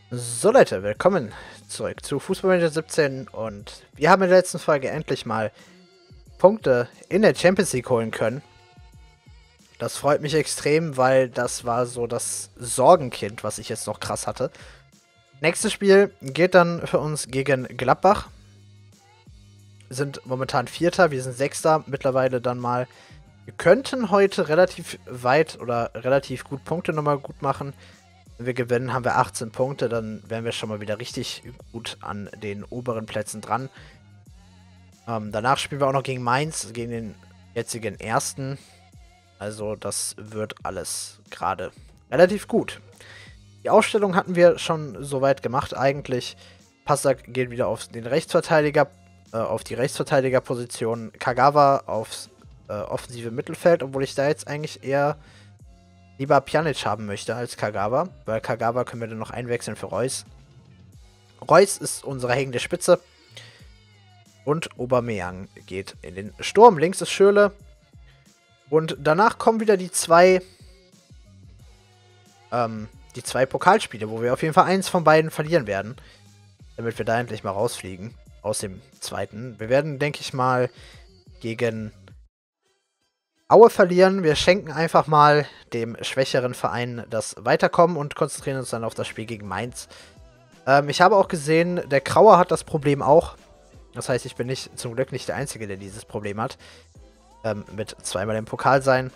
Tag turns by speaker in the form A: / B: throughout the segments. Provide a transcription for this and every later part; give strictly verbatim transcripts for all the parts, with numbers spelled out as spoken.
A: So Leute, willkommen zurück zu Fußballmanager siebzehn und wir haben in der letzten Folge endlich mal Punkte in der Champions League holen können. Das freut mich extrem, weil das war so das Sorgenkind, was ich jetzt noch krass hatte. Nächstes Spiel geht dann für uns gegen Gladbach. Wir sind momentan Vierter, wir sind Sechster mittlerweile dann mal. Wir könnten heute relativ weit oder relativ gut Punkte nochmal gut machen. Wenn wir gewinnen, haben wir achtzehn Punkte, dann wären wir schon mal wieder richtig gut an den oberen Plätzen dran. Ähm, danach spielen wir auch noch gegen Mainz, gegen den jetzigen Ersten. Also das wird alles gerade relativ gut. Die Aufstellung hatten wir schon soweit gemacht eigentlich. Passak geht wieder auf den Rechtsverteidiger, äh, auf die Rechtsverteidigerposition. Kagawa aufs äh, offensive Mittelfeld, obwohl ich da jetzt eigentlich eher lieber Pjanic haben möchte als Kagawa, weil Kagawa können wir dann noch einwechseln für Reus. Reus ist unsere hängende Spitze. Und Aubameyang geht in den Sturm. Links ist Schürrle. Und danach kommen wieder die zwei ähm, die zwei Pokalspiele, wo wir auf jeden Fall eins von beiden verlieren werden. Damit wir da endlich mal rausfliegen aus dem zweiten. Wir werden, denke ich mal, gegen Aue verlieren. Wir schenken einfach mal dem schwächeren Verein das Weiterkommen und konzentrieren uns dann auf das Spiel gegen Mainz. Ähm, ich habe auch gesehen, der Krauer hat das Problem auch. Das heißt, ich bin nicht, zum Glück nicht der Einzige, der dieses Problem hat. Ähm, mit zweimal im Pokal sein.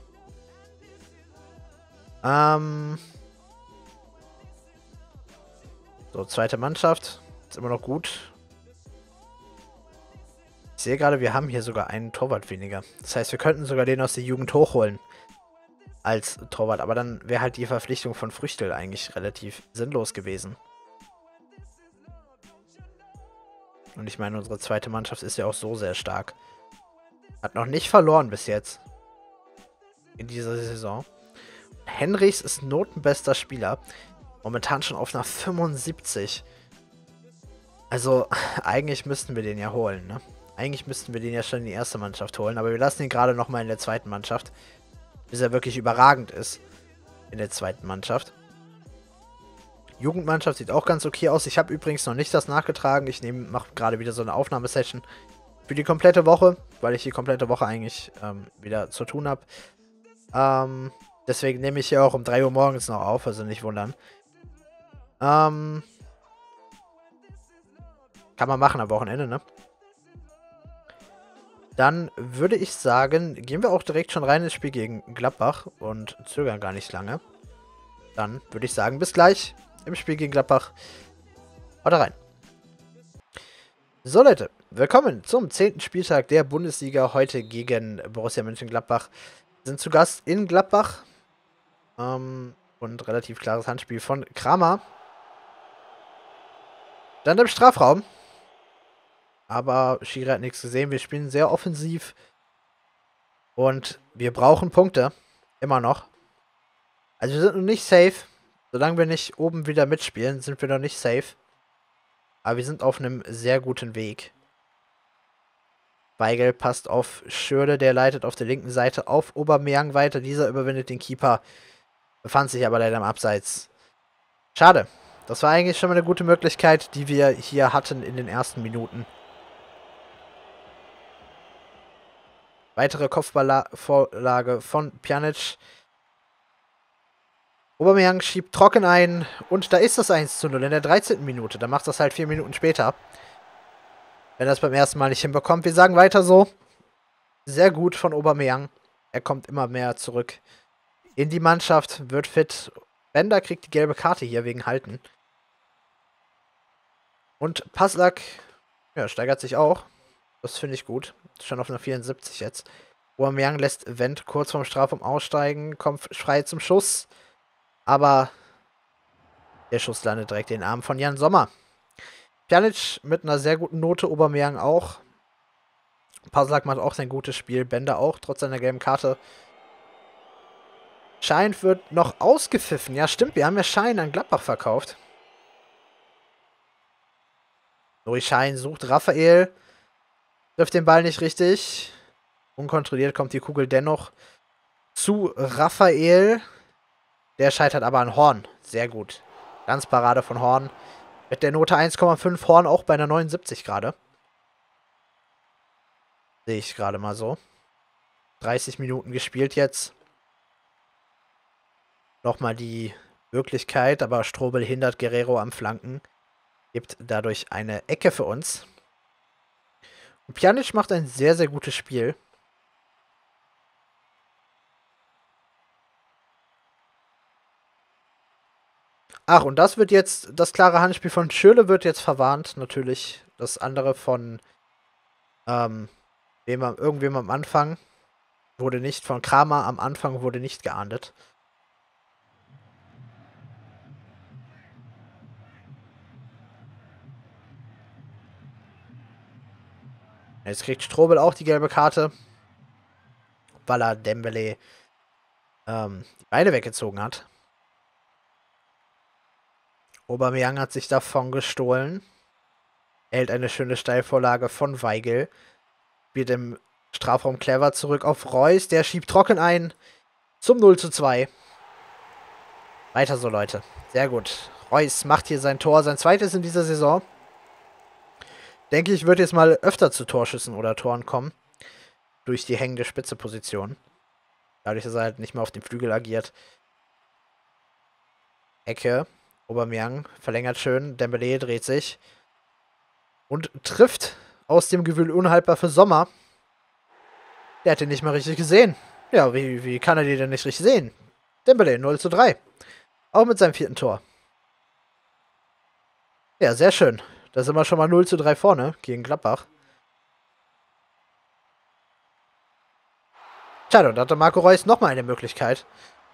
A: Ähm so, zweite Mannschaft. Ist immer noch gut. Ich sehe gerade, wir haben hier sogar einen Torwart weniger. Das heißt, wir könnten sogar den aus der Jugend hochholen. Als Torwart. Aber dann wäre halt die Verpflichtung von Früchtel eigentlich relativ sinnlos gewesen. Und ich meine, unsere zweite Mannschaft ist ja auch so sehr stark. Hat noch nicht verloren bis jetzt. In dieser Saison. Henrichs ist notenbester Spieler. Momentan schon auf einer fünfundsiebzig. Also, eigentlich müssten wir den ja holen, ne? Eigentlich müssten wir den ja schon in die erste Mannschaft holen. Aber wir lassen ihn gerade nochmal in der zweiten Mannschaft. Bis er wirklich überragend ist. In der zweiten Mannschaft. Jugendmannschaft sieht auch ganz okay aus. Ich habe übrigens noch nicht das nachgetragen. Ich mache gerade wieder so eine Aufnahmesession für die komplette Woche, weil ich die komplette Woche eigentlich ähm, wieder zu tun habe. Ähm, deswegen nehme ich hier auch um drei Uhr morgens noch auf, also nicht wundern. Ähm, kann man machen am Wochenende, ne? Dann würde ich sagen, gehen wir auch direkt schon rein ins Spiel gegen Gladbach und zögern gar nicht lange. Dann würde ich sagen, bis gleich im Spiel gegen Gladbach. Haut rein. So Leute, willkommen zum zehnten Spieltag der Bundesliga. Heute gegen Borussia Mönchengladbach. Wir sind zu Gast in Gladbach. Ähm, und relativ klares Handspiel von Kramer. Dann im Strafraum. Aber Schiri hat nichts gesehen. Wir spielen sehr offensiv. Und wir brauchen Punkte. Immer noch. Also wir sind noch nicht safe. Solange wir nicht oben wieder mitspielen, sind wir noch nicht safe. Aber wir sind auf einem sehr guten Weg. Weigel passt auf Schürrle, der leitet auf der linken Seite auf Aubameyang weiter. Dieser überwindet den Keeper. Befand sich aber leider im Abseits. Schade. Das war eigentlich schon mal eine gute Möglichkeit, die wir hier hatten in den ersten Minuten. Weitere Kopfballvorlage von Pjanic. Aubameyang schiebt trocken ein und da ist das eins zu null in der dreizehnten Minute. Dann macht das halt vier Minuten später. Wenn er das beim ersten Mal nicht hinbekommt. Wir sagen weiter so. Sehr gut von Aubameyang. Er kommt immer mehr zurück in die Mannschaft, wird fit. Bender kriegt die gelbe Karte hier wegen Halten. Und Passlack, ja, steigert sich auch. Das finde ich gut. Schon auf einer vierundsiebzig jetzt. Aubameyang lässt Wendt kurz vorm Strafraum aussteigen, kommt frei zum Schuss. Aber der Schuss landet direkt in den Arm von Jan Sommer. Pjanic mit einer sehr guten Note, Aubameyang auch. Passlack macht auch sein gutes Spiel, Bender auch, trotz seiner gelben Karte. Schein wird noch ausgepfiffen. Ja, stimmt, wir haben ja Schein an Gladbach verkauft. Nuri Schein sucht Raphael. Trifft den Ball nicht richtig. Unkontrolliert kommt die Kugel dennoch zu Raphael. Der scheitert aber an Horn. Sehr gut. Glanzparade von Horn. Mit der Note eins Komma fünf, Horn auch bei einer neunundsiebzig gerade. Sehe ich gerade mal so. dreißig Minuten gespielt jetzt. Nochmal die Möglichkeit, aber Strobel hindert Guerrero am Flanken. Gibt dadurch eine Ecke für uns. Und Pjanic macht ein sehr, sehr gutes Spiel. Ach, und das wird jetzt, das klare Handspiel von Schürrle wird jetzt verwarnt, natürlich. Das andere von, ähm, wem am, irgendwem am Anfang wurde nicht, von Kramer am Anfang wurde nicht geahndet. Jetzt kriegt Strobel auch die gelbe Karte, weil er Dembele ähm, die Beine weggezogen hat. Aubameyang hat sich davon gestohlen. Erhält eine schöne Steilvorlage von Weigl. Wird im Strafraum clever zurück auf Reus. Der schiebt trocken ein zum null zu zwei. Weiter so, Leute. Sehr gut. Reus macht hier sein Tor. Sein zweites in dieser Saison. Denke ich, wird jetzt mal öfter zu Torschüssen oder Toren kommen. Durch die hängende Spitze-Position. Dadurch, dass er halt nicht mehr auf dem Flügel agiert. Ecke. Aubameyang verlängert schön. Dembele dreht sich. Und trifft aus dem Gewühl unhaltbar für Sommer. Der hat den nicht mal richtig gesehen. Ja, wie, wie kann er den denn nicht richtig sehen? Dembele, null zu drei. Auch mit seinem vierten Tor. Ja, sehr schön. Da sind wir schon mal null zu drei vorne gegen Gladbach. Schade, und da hatte Marco Reus nochmal eine Möglichkeit.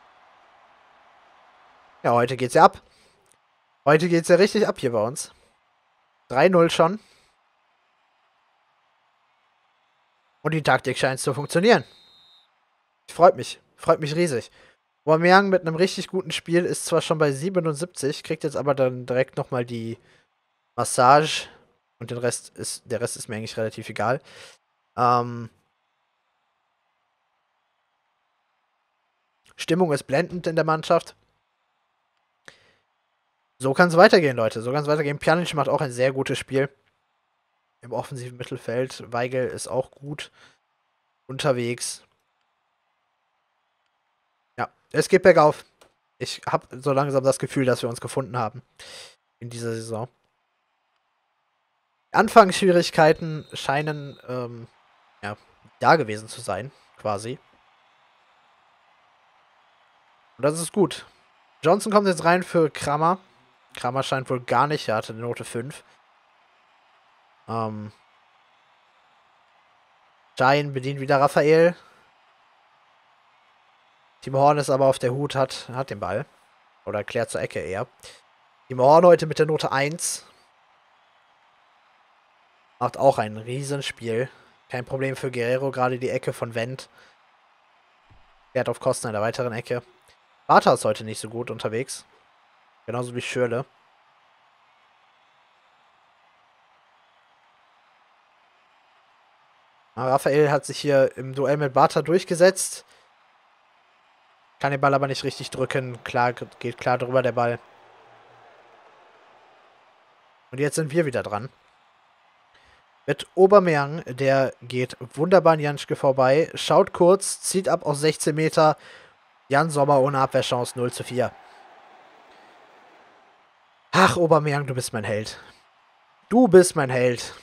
A: Ja, heute geht's ja ab. Heute geht's ja richtig ab hier bei uns. drei null schon. Und die Taktik scheint zu funktionieren. Freut mich. Freut mich riesig. Aubameyang mit einem richtig guten Spiel ist zwar schon bei siebenundsiebzig, kriegt jetzt aber dann direkt nochmal die Massage. Und den Rest ist, der Rest ist mir eigentlich relativ egal. Ähm, Stimmung ist blendend in der Mannschaft. So kann es weitergehen, Leute. So kann es weitergehen. Pjanic macht auch ein sehr gutes Spiel. Im offensiven Mittelfeld. Weigl ist auch gut unterwegs. Ja, es geht bergauf. Ich habe so langsam das Gefühl, dass wir uns gefunden haben in dieser Saison. Anfangsschwierigkeiten scheinen ähm, ja, da gewesen zu sein, quasi. Und das ist gut. Johnson kommt jetzt rein für Kramer. Kramer scheint wohl gar nicht, er hatte eine Note fünf. Ähm. Schein bedient wieder Raphael. Timo Horn ist aber auf der Hut, hat, hat den Ball. Oder klärt zur Ecke eher. Timo Horn heute mit der Note eins. Macht auch ein Riesenspiel. Kein Problem für Guerrero, gerade die Ecke von Wendt. Fährt auf Kosten einer weiteren Ecke. Bartha ist heute nicht so gut unterwegs. Genauso wie Schürrle. Raphael hat sich hier im Duell mit Bartha durchgesetzt. Kann den Ball aber nicht richtig drücken. Klar, geht klar drüber der Ball. Und jetzt sind wir wieder dran. Mit Aubameyang, der geht wunderbar an Janschke vorbei. Schaut kurz, zieht ab aus sechzehn Meter. Jan Sommer ohne Abwehrchance, null zu vier. Ach, Aubameyang, du bist mein Held. Du bist mein Held.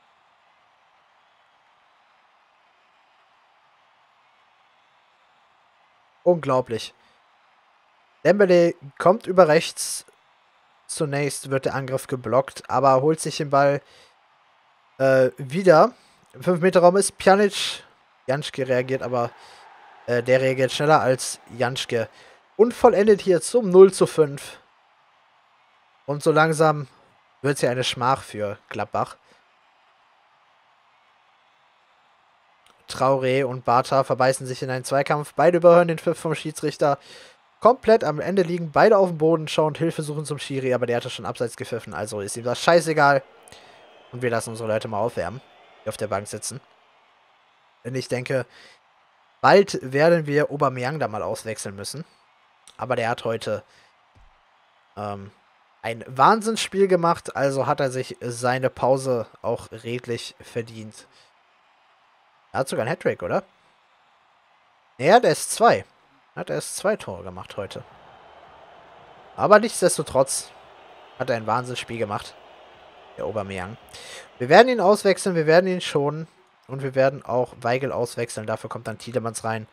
A: Unglaublich. Dembele kommt über rechts. Zunächst wird der Angriff geblockt, aber holt sich den Ball äh, wieder. Im fünf Meter Raum ist Pjanic. Janschke reagiert aber, äh, der reagiert schneller als Janschke. Und vollendet hier zum null zu fünf. Und so langsam wird es ja eine Schmach für Gladbach. Traoré und Bartha verbeißen sich in einen Zweikampf. Beide überhören den Pfiff vom Schiedsrichter. Komplett am Ende liegen beide auf dem Boden, schauen Hilfe suchen zum Schiri, aber der hatte schon abseits gepfiffen, also ist ihm das scheißegal. Und wir lassen unsere Leute mal aufwärmen, die auf der Bank sitzen. Denn ich denke, bald werden wir Aubameyang da mal auswechseln müssen. Aber der hat heute ähm, ein Wahnsinnsspiel gemacht, also hat er sich seine Pause auch redlich verdient. Er hat sogar einen Hattrick, oder? Ja, der ist zwei. Hat er erst zwei Tore gemacht heute. Aber nichtsdestotrotz hat er ein Wahnsinnsspiel gemacht. Der Aubameyang. Wir werden ihn auswechseln, wir werden ihn schonen. Und wir werden auch Weigl auswechseln. Dafür kommt dann Tielemans rein.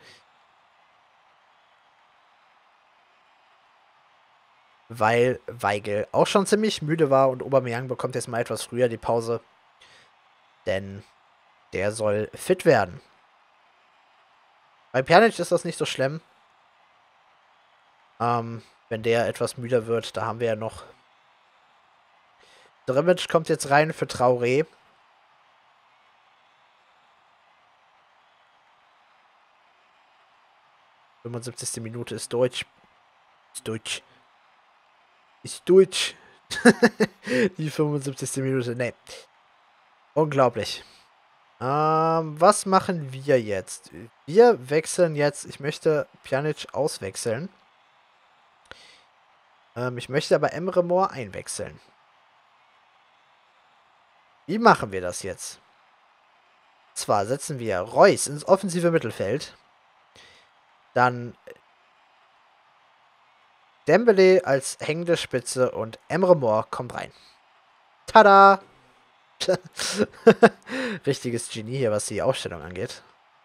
A: Weil Weigl auch schon ziemlich müde war und Aubameyang bekommt jetzt mal etwas früher die Pause. Denn der soll fit werden. Bei Pjanic ist das nicht so schlimm. Ähm, wenn der etwas müder wird, da haben wir ja noch. Drimic kommt jetzt rein für Traoré. fünfundsiebzigste Minute ist Deutsch. Ist Deutsch. Ist Deutsch. Die fünfundsiebzigste Minute, nee. Unglaublich. Ähm, was machen wir jetzt? Wir wechseln jetzt. Ich möchte Pjanic auswechseln. Ähm, ich möchte aber Emre Mor einwechseln. Wie machen wir das jetzt? Zwar setzen wir Reus ins offensive Mittelfeld. Dann Dembele als hängende Spitze und Emre Mor kommt rein. Tada! Richtiges Genie hier, was die Aufstellung angeht.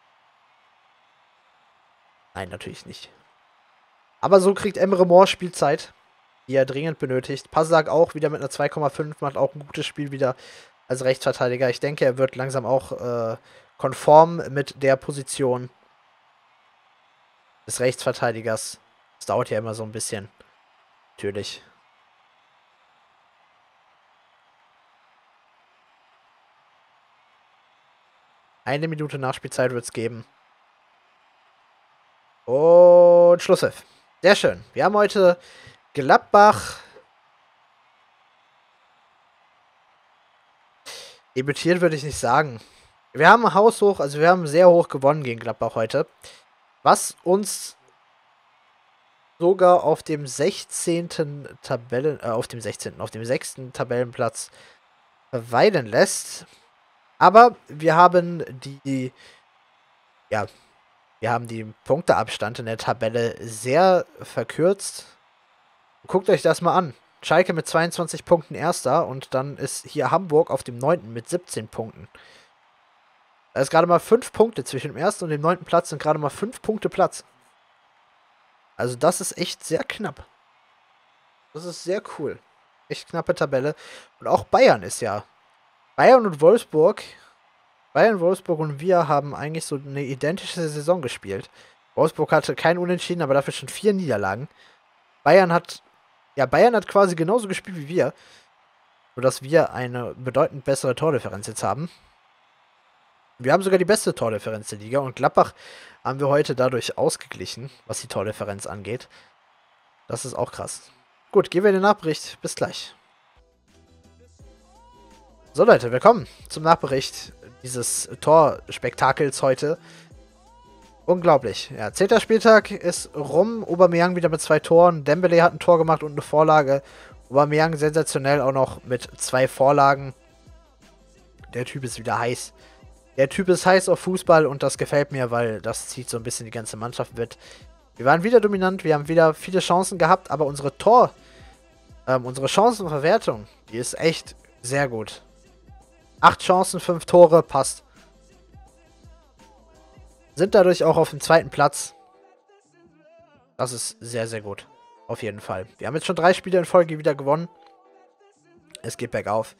A: Nein, natürlich nicht. Aber so kriegt Emre Mor Spielzeit, die er dringend benötigt. Passlack auch wieder mit einer zwei Komma fünf, macht auch ein gutes Spiel wieder als Rechtsverteidiger. Ich denke, er wird langsam auch äh, konform mit der Position des Rechtsverteidigers. Das dauert ja immer so ein bisschen. Natürlich. Eine Minute Nachspielzeit wird es geben. Und Schlusspfiff. Sehr schön. Wir haben heute Gladbach debütiert, würde ich nicht sagen. Wir haben haushoch, also wir haben sehr hoch gewonnen gegen Gladbach heute. Was uns sogar auf dem sechzehnten Tabellen, äh, auf dem sechzehnten, auf dem sechsten Tabellenplatz verweilen lässt. Aber wir haben die, ja, wir haben die Punkteabstand in der Tabelle sehr verkürzt. Guckt euch das mal an. Schalke mit zweiundzwanzig Punkten Erster und dann ist hier Hamburg auf dem neunten mit siebzehn Punkten. Da ist gerade mal fünf Punkte zwischen dem ersten und dem neunten Platz und gerade mal fünf Punkte Platz. Also das ist echt sehr knapp. Das ist sehr cool. Echt knappe Tabelle. Und auch Bayern ist ja. Bayern und Wolfsburg. Bayern, Wolfsburg und wir haben eigentlich so eine identische Saison gespielt. Wolfsburg hatte kein Unentschieden, aber dafür schon vier Niederlagen. Bayern hat. Ja, Bayern hat quasi genauso gespielt wie wir. Nur dass wir eine bedeutend bessere Tordifferenz jetzt haben. Wir haben sogar die beste Tordifferenz der Liga und Gladbach haben wir heute dadurch ausgeglichen, was die Tordifferenz angeht. Das ist auch krass. Gut, gehen wir in den Nachbericht. Bis gleich. So Leute, willkommen zum Nachbericht dieses Torspektakels heute. Unglaublich. Ja, zehnter Spieltag ist rum. Aubameyang wieder mit zwei Toren. Dembele hat ein Tor gemacht und eine Vorlage. Aubameyang sensationell auch noch mit zwei Vorlagen. Der Typ ist wieder heiß. Der Typ ist heiß auf Fußball und das gefällt mir, weil das zieht so ein bisschen die ganze Mannschaft mit. Wir waren wieder dominant, wir haben wieder viele Chancen gehabt, aber unsere Tor, ähm, unsere Chancenverwertung, die ist echt sehr gut. Acht Chancen, fünf Tore, passt. Sind dadurch auch auf dem zweiten Platz. Das ist sehr, sehr gut. Auf jeden Fall. Wir haben jetzt schon drei Spiele in Folge wieder gewonnen. Es geht bergauf.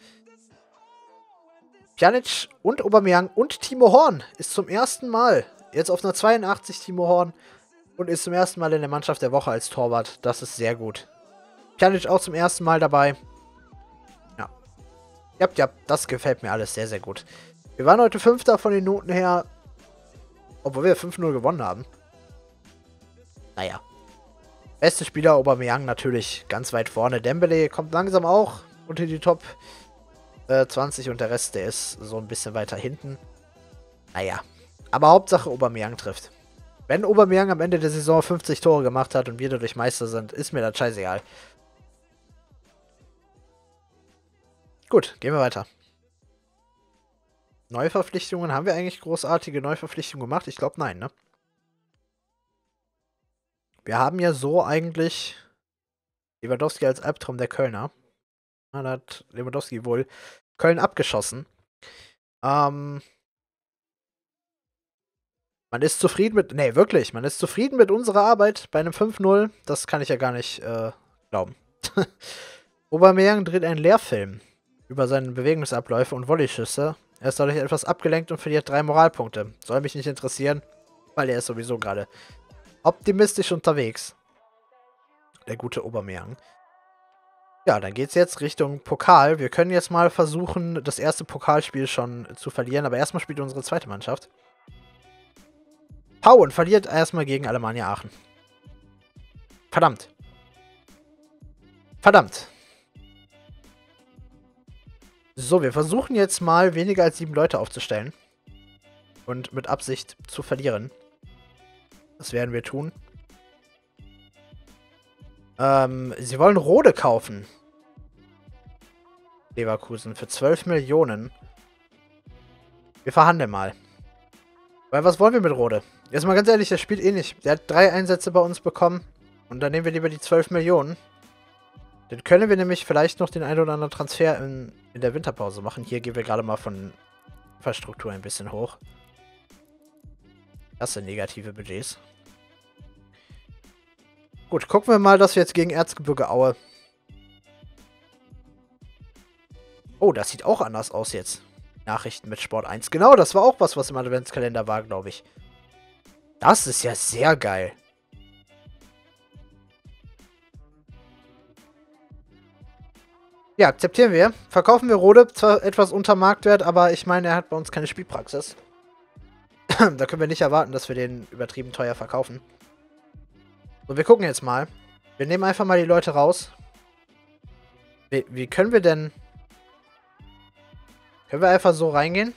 A: Pjanic und Aubameyang und Timo Horn ist zum ersten Mal jetzt auf einer zweiundachtzig Timo Horn und ist zum ersten Mal in der Mannschaft der Woche als Torwart. Das ist sehr gut. Pjanic auch zum ersten Mal dabei. Ja. Ja, ja, das gefällt mir alles sehr, sehr gut. Wir waren heute Fünfter von den Noten her, obwohl wir fünf null gewonnen haben. Naja. Beste Spieler Aubameyang natürlich ganz weit vorne. Dembele kommt langsam auch unter die Top zwanzig und der Rest, der ist so ein bisschen weiter hinten. Naja. Aber Hauptsache Aubameyang trifft. Wenn Aubameyang am Ende der Saison fünfzig Tore gemacht hat und wir dadurch Meister sind, ist mir das scheißegal. Gut, gehen wir weiter. Neuverpflichtungen. Haben wir eigentlich großartige Neuverpflichtungen gemacht? Ich glaube, nein, ne? Wir haben ja so eigentlich Lewandowski als Albtraum der Kölner. Da hat Lewandowski wohl Köln abgeschossen. Ähm, man ist zufrieden mit. Nee, wirklich. Man ist zufrieden mit unserer Arbeit bei einem fünf null. Das kann ich ja gar nicht äh, glauben. Aubameyang dreht einen Lehrfilm über seine Bewegungsabläufe und Volleyschüsse. Er ist dadurch etwas abgelenkt und verliert drei Moralpunkte. Soll mich nicht interessieren, weil er ist sowieso gerade optimistisch unterwegs. Der gute Aubameyang. Ja, dann geht's jetzt Richtung Pokal. Wir können jetzt mal versuchen, das erste Pokalspiel schon zu verlieren, aber erstmal spielt unsere zweite Mannschaft. Pauen verliert erstmal gegen Alemannia Aachen. Verdammt. Verdammt. So, wir versuchen jetzt mal weniger als sieben Leute aufzustellen. Und mit Absicht zu verlieren. Das werden wir tun. Ähm, sie wollen Rode kaufen. Leverkusen für zwölf Millionen. Wir verhandeln mal. Weil was wollen wir mit Rode? Jetzt mal ganz ehrlich, der spielt eh nicht. Der hat drei Einsätze bei uns bekommen. Und dann nehmen wir lieber die zwölf Millionen. Dann können wir nämlich vielleicht noch den einen oder anderen Transfer in, in der Winterpause machen. Hier gehen wir gerade mal von Infrastruktur ein bisschen hoch. Das sind negative Budgets. Gut, gucken wir mal, dass wir jetzt gegen Erzgebirge Aue... Oh, das sieht auch anders aus jetzt. Nachrichten mit Sport eins. Genau, das war auch was, was im Adventskalender war, glaube ich. Das ist ja sehr geil. Ja, akzeptieren wir. Verkaufen wir Rode, zwar etwas unter Marktwert, aber ich meine, er hat bei uns keine Spielpraxis. Da können wir nicht erwarten, dass wir den übertrieben teuer verkaufen. So, wir gucken jetzt mal. Wir nehmen einfach mal die Leute raus. Wie, wie können wir denn... Können wir einfach so reingehen?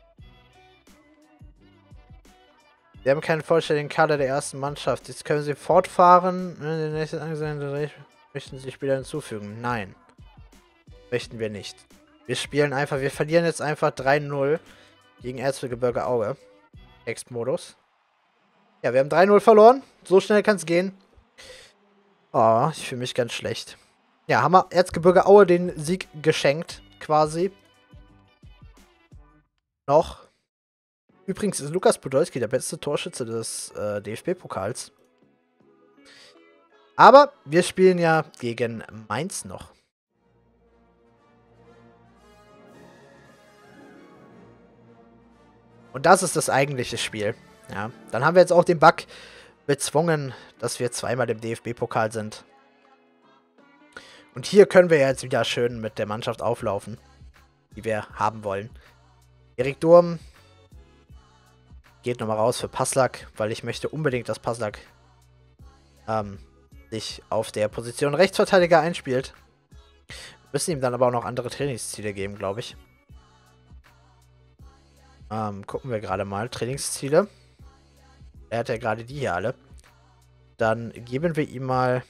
A: Wir haben keinen vollständigen Kader der ersten Mannschaft. Jetzt können sie fortfahren. In den nächsten angesehenen möchten sie Spieler hinzufügen. Nein. Möchten wir nicht. Wir spielen einfach, wir verlieren jetzt einfach drei null gegen Erzgebirge Aue. Textmodus. Ja, wir haben drei null verloren. So schnell kann es gehen. Oh, ich fühle mich ganz schlecht. Ja, haben wir Erzgebirge Aue den Sieg geschenkt, quasi. Noch. Übrigens ist Lukas Podolski der beste Torschütze des äh, D F B-Pokals. Aber wir spielen ja gegen Mainz noch. Und das ist das eigentliche Spiel. Ja, dann haben wir jetzt auch den Bug bezwungen, dass wir zweimal im D F B-Pokal sind. Und hier können wir jetzt wieder schön mit der Mannschaft auflaufen, die wir haben wollen. Erik Durm geht nochmal raus für Passlack, weil ich möchte unbedingt, dass Passlack ähm, sich auf der Position Rechtsverteidiger einspielt. Wir müssen ihm dann aber auch noch andere Trainingsziele geben, glaube ich. Ähm, gucken wir gerade mal. Trainingsziele. Er hat ja gerade die hier alle. Dann geben wir ihm mal...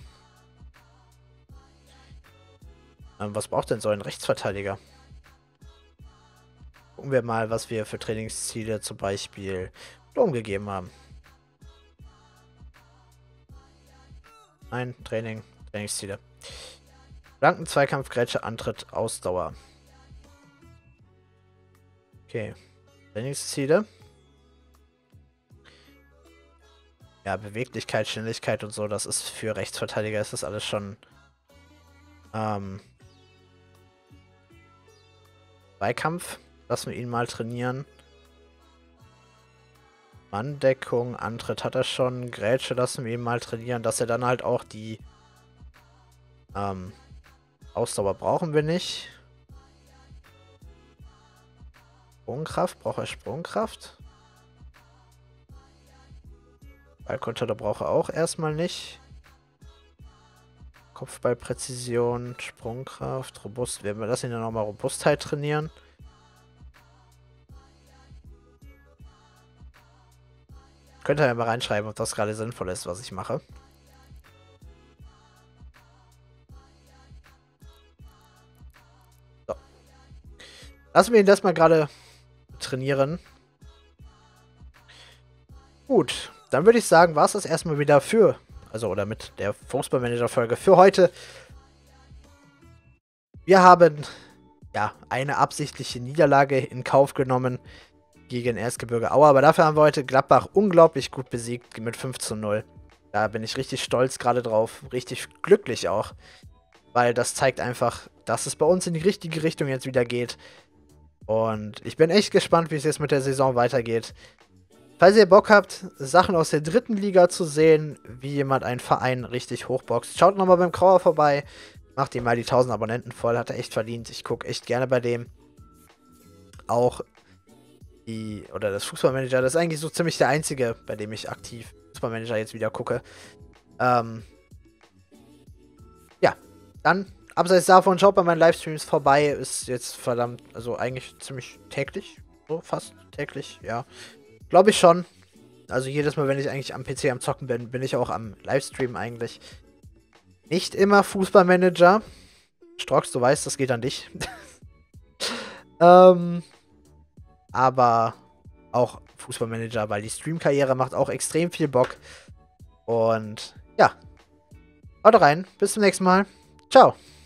A: Ähm, was braucht denn so ein Rechtsverteidiger? Gucken wir mal, was wir für Trainingsziele zum Beispiel Dom gegeben haben. Ein Training, Trainingsziele. Flanken, Zweikampf, Grätsche, Antritt, Ausdauer. Okay. Trainingsziele. Ja, Beweglichkeit, Schnelligkeit und so, das ist für Rechtsverteidiger, ist das alles schon ähm, Zweikampf. Lassen wir ihn mal trainieren. Manndeckung, Antritt hat er schon. Grätsche lassen wir ihn mal trainieren, dass er dann halt auch die ähm, Ausdauer brauchen wir nicht. Sprungkraft, braucht er Sprungkraft? Ballkontrolle braucht er auch erstmal nicht. Kopfballpräzision, Sprungkraft, Robust. Wir lassen ihn ja nochmal Robustheit trainieren. Könnt ihr ja mal reinschreiben, ob das gerade sinnvoll ist, was ich mache. So. Lassen wir ihn das mal gerade trainieren. Gut, dann würde ich sagen, war es das erstmal wieder für, also oder mit der Fußballmanager-Folge für heute. Wir haben, ja, eine absichtliche Niederlage in Kauf genommen gegen Erzgebirge Aue, aber dafür haben wir heute Gladbach unglaublich gut besiegt mit fünf zu null. Da bin ich richtig stolz gerade drauf, richtig glücklich auch, weil das zeigt einfach, dass es bei uns in die richtige Richtung jetzt wieder geht. Und ich bin echt gespannt, wie es jetzt mit der Saison weitergeht. Falls ihr Bock habt, Sachen aus der dritten Liga zu sehen, wie jemand einen Verein richtig hochboxt, schaut nochmal beim Krauer vorbei. Macht ihm mal die tausend Abonnenten voll, hat er echt verdient. Ich gucke echt gerne bei dem. Auch die, oder das Fußballmanager, das ist eigentlich so ziemlich der einzige, bei dem ich aktiv Fußballmanager jetzt wieder gucke. Ähm, ja, dann, abseits davon, schaut bei meinen Livestreams vorbei. Ist jetzt verdammt, also eigentlich ziemlich täglich. So, fast täglich, ja. Glaube ich schon. Also jedes Mal, wenn ich eigentlich am P C am Zocken bin, bin ich auch am Livestream eigentlich. Nicht immer Fußballmanager. Strox, du weißt, das geht an dich. ähm, aber auch Fußballmanager, weil die Stream-Karriere macht auch extrem viel Bock. Und ja, haut rein. Bis zum nächsten Mal. Ciao.